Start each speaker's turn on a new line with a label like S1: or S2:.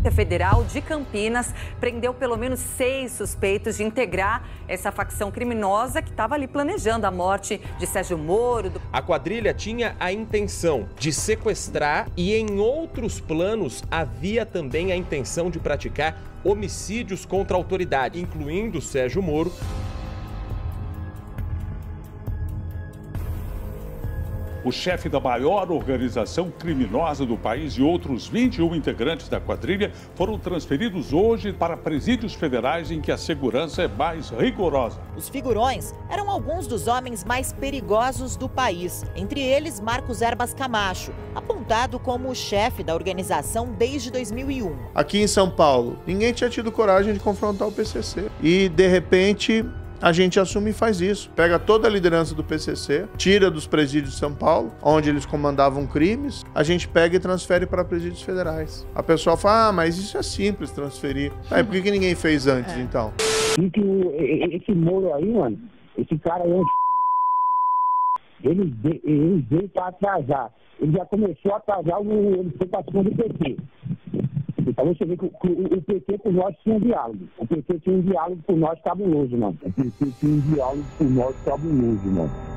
S1: Federal de Campinas prendeu pelo menos 6 suspeitos de integrar essa facção criminosa que estava ali planejando a morte de Sérgio Moro.
S2: A quadrilha tinha a intenção de sequestrar e em outros planos havia também a intenção de praticar homicídios contra a autoridade, incluindo Sérgio Moro.
S3: O chefe da maior organização criminosa do país e outros 21 integrantes da quadrilha foram transferidos hoje para presídios federais em que a segurança é mais rigorosa.
S4: Os figurões eram alguns dos homens mais perigosos do país, entre eles Marcos Erbas Camacho, apontado como o chefe da organização desde 2001.
S5: Aqui em São Paulo, ninguém tinha tido coragem de confrontar o PCC. E, de repente, a gente assume e faz isso. Pega toda a liderança do PCC, tira dos presídios de São Paulo, onde eles comandavam crimes, a gente pega e transfere para presídios federais. A pessoa fala, mas isso é simples transferir. Aí, por que ninguém fez antes, então?
S6: Esse Moro aí, mano, esse cara aí, ele veio para atrasar. Ele já começou a atrasar, ele foi para cima do PT. Então você vê que o PT por nós tinha diálogo. O PT tinha um diálogo por nós cabuloso, mano. O PT tinha um diálogo por nós cabuloso, mano.